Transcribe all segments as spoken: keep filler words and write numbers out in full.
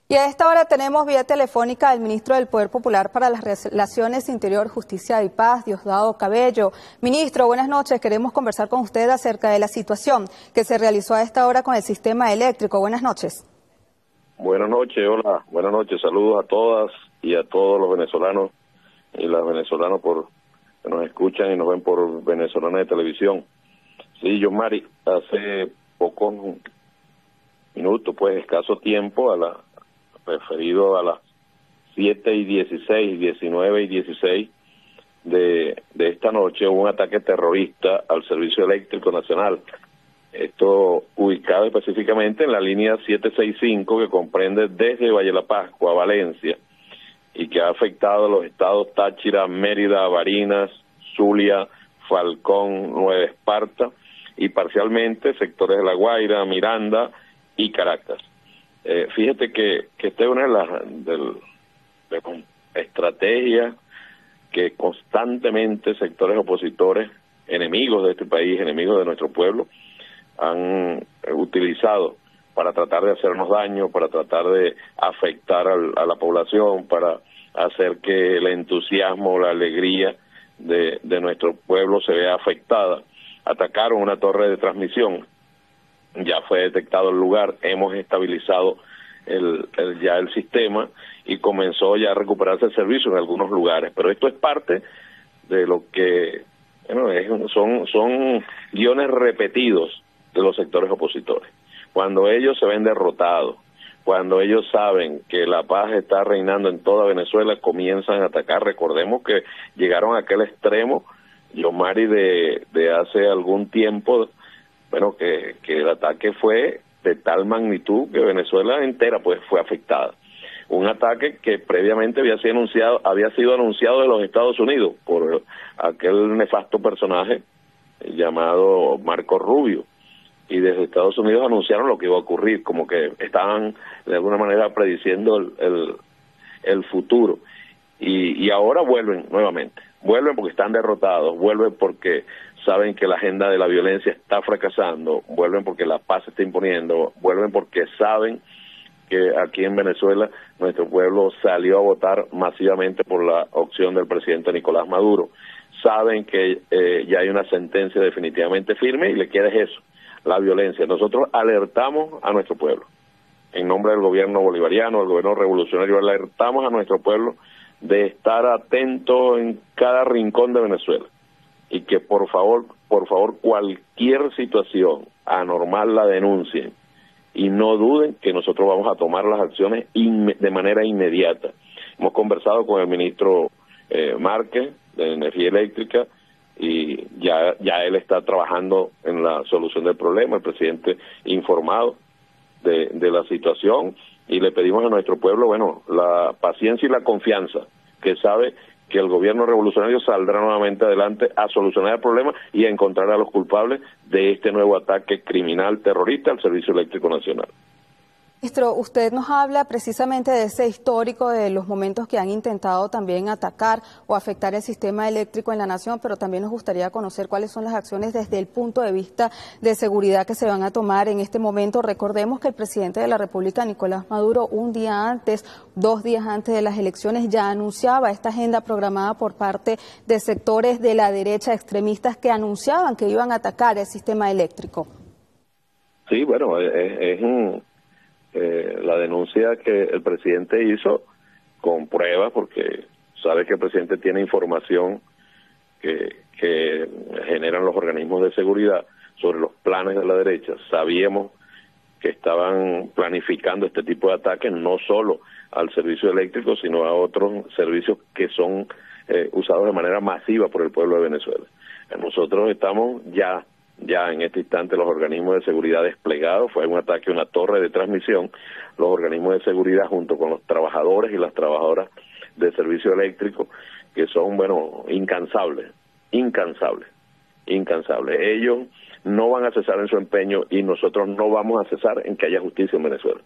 Y a esta hora tenemos vía telefónica al ministro del Poder Popular para las Relaciones Interior, Justicia y Paz, Diosdado Cabello. Ministro, buenas noches. Queremos conversar con usted acerca de la situación que se realizó a esta hora con el sistema eléctrico. Buenas noches. Buenas noches, hola. Buenas noches. Saludos a todas y a todos los venezolanos y las venezolanas por que nos escuchan y nos ven por Venezolana de Televisión. Sí, Yomari, hace pocos minutos, pues escaso tiempo, a la referido a las siete y dieciséis, diecinueve y dieciséis de, de esta noche, hubo un ataque terrorista al Servicio Eléctrico Nacional. Esto ubicado específicamente en la línea setecientos sesenta y cinco, que comprende desde Valle La Pascua a Valencia, y que ha afectado a los estados Táchira, Mérida, Barinas, Zulia, Falcón, Nueva Esparta y parcialmente sectores de La Guaira, Miranda y Caracas. Eh, fíjate que, que esta es una de las del, de estrategias que constantemente sectores opositores, enemigos de este país, enemigos de nuestro pueblo, han utilizado para tratar de hacernos daño, para tratar de afectar al, a la población, para hacer que el entusiasmo, la alegría de, de nuestro pueblo se vea afectada. Atacaron una torre de transmisión. Ya fue detectado el lugar, hemos estabilizado el, el, ya el sistema y comenzó ya a recuperarse el servicio en algunos lugares. Pero esto es parte de lo que bueno, es, son, son guiones repetidos de los sectores opositores. Cuando ellos se ven derrotados, cuando ellos saben que la paz está reinando en toda Venezuela, comienzan a atacar. Recordemos que llegaron a aquel extremo, Yomari, de, de hace algún tiempo, bueno, que, que el ataque fue de tal magnitud que Venezuela entera pues fue afectada. Un ataque que previamente había sido anunciado, había sido anunciado de los Estados Unidos por aquel nefasto personaje llamado Marco Rubio. Y desde Estados Unidos anunciaron lo que iba a ocurrir, como que estaban de alguna manera prediciendo el, el, el futuro. Y, y ahora vuelven nuevamente, vuelven porque están derrotados, vuelven porque saben que la agenda de la violencia está fracasando, vuelven porque la paz se está imponiendo, vuelven porque saben que aquí en Venezuela nuestro pueblo salió a votar masivamente por la opción del presidente Nicolás Maduro. Saben que eh, ya hay una sentencia definitivamente firme y le queda eso, la violencia. Nosotros alertamos a nuestro pueblo, en nombre del gobierno bolivariano, del gobierno revolucionario, alertamos a nuestro pueblo de estar atento en cada rincón de Venezuela y que por favor, por favor, cualquier situación anormal la denuncien y no duden que nosotros vamos a tomar las acciones de manera inmediata. Hemos conversado con el ministro eh, Márquez de Energía Eléctrica y ya, ya él está trabajando en la solución del problema, el presidente informado de, de la situación, y le pedimos a nuestro pueblo, bueno, la paciencia y la confianza, que sabe que el gobierno revolucionario saldrá nuevamente adelante a solucionar el problema y a encontrar a los culpables de este nuevo ataque criminal terrorista al Servicio Eléctrico Nacional. Ministro, usted nos habla precisamente de ese histórico, de los momentos que han intentado también atacar o afectar el sistema eléctrico en la nación, pero también nos gustaría conocer cuáles son las acciones desde el punto de vista de seguridad que se van a tomar en este momento. Recordemos que el presidente de la República, Nicolás Maduro, un día antes, dos días antes de las elecciones, ya anunciaba esta agenda programada por parte de sectores de la derecha extremistas que anunciaban que iban a atacar el sistema eléctrico. Sí, bueno, es, es un... Eh, la denuncia que el presidente hizo con pruebas, porque sabe que el presidente tiene información que, que generan los organismos de seguridad sobre los planes de la derecha. Sabíamos que estaban planificando este tipo de ataques no solo al servicio eléctrico, sino a otros servicios que son eh, usados de manera masiva por el pueblo de Venezuela. Nosotros estamos ya Ya en este instante los organismos de seguridad desplegados, fue un ataque a una torre de transmisión, los organismos de seguridad junto con los trabajadores y las trabajadoras de servicio eléctrico, que son, bueno, incansables, incansables, incansables. Ellos no van a cesar en su empeño y nosotros no vamos a cesar en que haya justicia en Venezuela.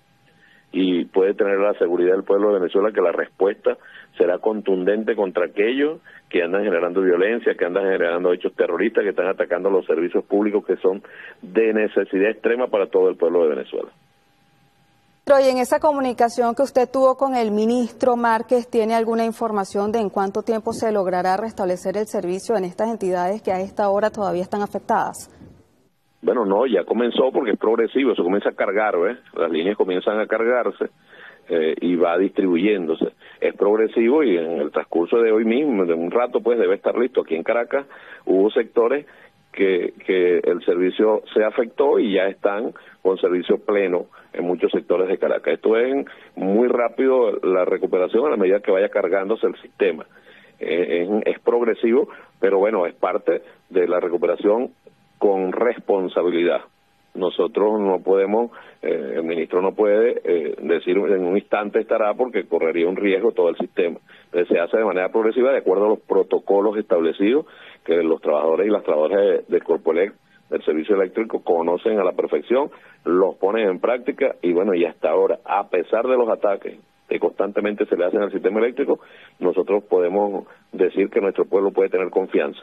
Y puede tener la seguridad del pueblo de Venezuela que la respuesta será contundente contra aquellos que andan generando violencia, que andan generando hechos terroristas, que están atacando los servicios públicos que son de necesidad extrema para todo el pueblo de Venezuela. Y en esa comunicación que usted tuvo con el ministro Márquez, ¿tiene alguna información de en cuánto tiempo se logrará restablecer el servicio en estas entidades que a esta hora todavía están afectadas? Bueno, no, ya comenzó porque es progresivo, eso comienza a cargar, ¿ves? Las líneas comienzan a cargarse eh, y va distribuyéndose. Es progresivo y en el transcurso de hoy mismo, de un rato, pues debe estar listo. Aquí en Caracas hubo sectores que, que el servicio se afectó y ya están con servicio pleno en muchos sectores de Caracas. Esto es muy rápido la recuperación a la medida que vaya cargándose el sistema. Eh, es, es progresivo, pero bueno, es parte de la recuperación con responsabilidad. Nosotros no podemos, eh, el ministro no puede eh, decir en un instante estará porque correría un riesgo todo el sistema. Entonces se hace de manera progresiva de acuerdo a los protocolos establecidos que los trabajadores y las trabajadoras de, de Corpoelec, del servicio eléctrico, conocen a la perfección, los ponen en práctica y bueno, y hasta ahora, a pesar de los ataques que constantemente se le hacen al sistema eléctrico, nosotros podemos decir que nuestro pueblo puede tener confianza.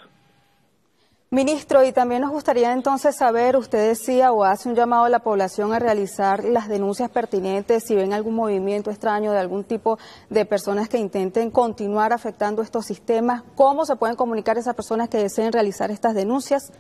Ministro, y también nos gustaría entonces saber, usted decía o hace un llamado a la población a realizar las denuncias pertinentes si ven algún movimiento extraño de algún tipo de personas que intenten continuar afectando estos sistemas. ¿Cómo se pueden comunicar esas personas que deseen realizar estas denuncias?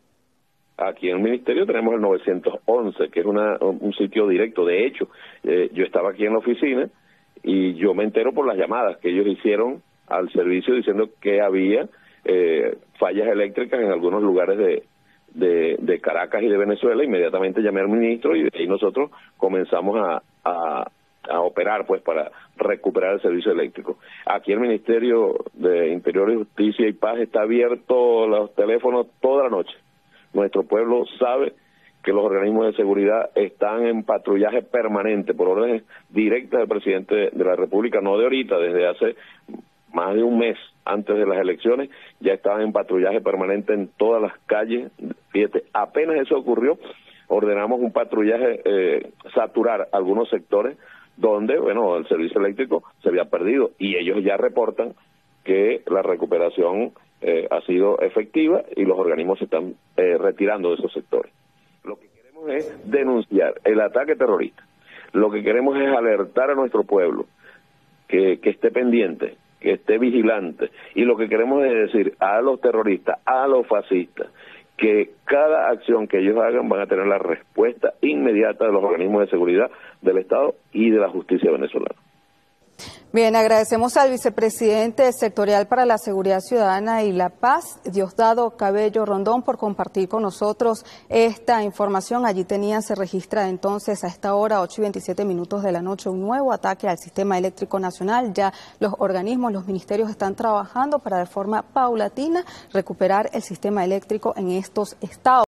Aquí en el Ministerio tenemos el novecientos once, que es una, un sitio directo. De hecho, eh, yo estaba aquí en la oficina y yo me entero por las llamadas que ellos hicieron al servicio diciendo que había Eh, fallas eléctricas en algunos lugares de, de, de Caracas y de Venezuela. Inmediatamente llamé al ministro y de ahí nosotros comenzamos a, a, a operar pues para recuperar el servicio eléctrico. Aquí el Ministerio de Interior y Justicia y Paz está abierto los teléfonos toda la noche. Nuestro pueblo sabe que los organismos de seguridad están en patrullaje permanente por órdenes directas del presidente de la República, no de ahorita, desde hace más de un mes antes de las elecciones, ya estaban en patrullaje permanente en todas las calles. Fíjate, apenas eso ocurrió, ordenamos un patrullaje, eh, saturar algunos sectores donde, bueno, el servicio eléctrico se había perdido y ellos ya reportan que la recuperación eh, ha sido efectiva y los organismos se están eh, retirando de esos sectores. Lo que queremos es denunciar el ataque terrorista. Lo que queremos es alertar a nuestro pueblo que, que esté pendiente, que esté vigilante, y lo que queremos es decir a los terroristas, a los fascistas, que cada acción que ellos hagan van a tener la respuesta inmediata de los organismos de seguridad del Estado y de la justicia venezolana. Bien, agradecemos al vicepresidente sectorial para la Seguridad Ciudadana y la Paz, Diosdado Cabello Rondón, por compartir con nosotros esta información. Allí tenía, se registra entonces a esta hora, ocho y veintisiete minutos de la noche, un nuevo ataque al sistema eléctrico nacional. Ya los organismos, los ministerios están trabajando para de forma paulatina recuperar el sistema eléctrico en estos estados.